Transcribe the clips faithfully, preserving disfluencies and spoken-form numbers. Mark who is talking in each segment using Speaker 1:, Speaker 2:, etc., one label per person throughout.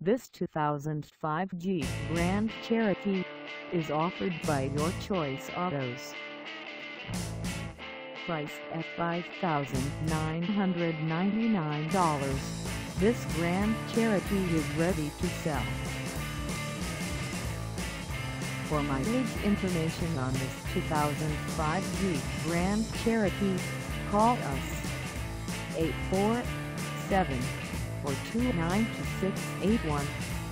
Speaker 1: This two thousand five Jeep Grand Cherokee is offered by Your Choice Autos. Priced at five thousand nine hundred ninety-nine dollars, this Grand Cherokee is ready to sell. For mileage information on this two thousand five Jeep Grand Cherokee, call us eight four seven, four two nine, two six eight one.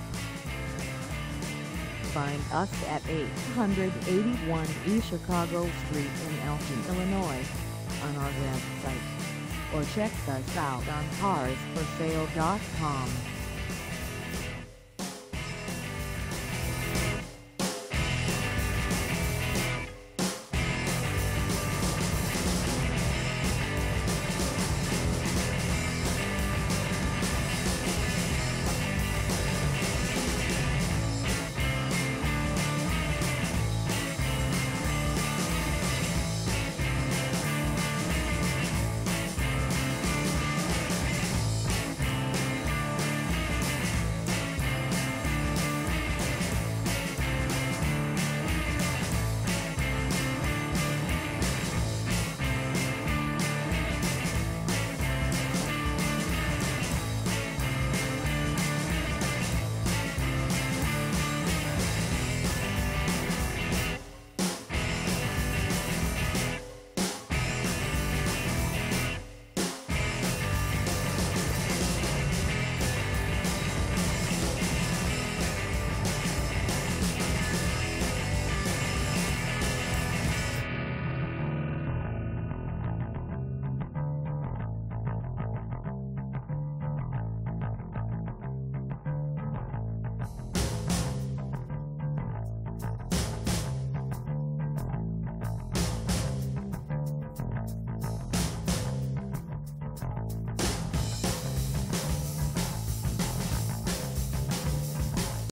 Speaker 1: Find us at eight eighty-one East Chicago Street in Elgin, Illinois, on our website, or check us out on cars for sale dot com.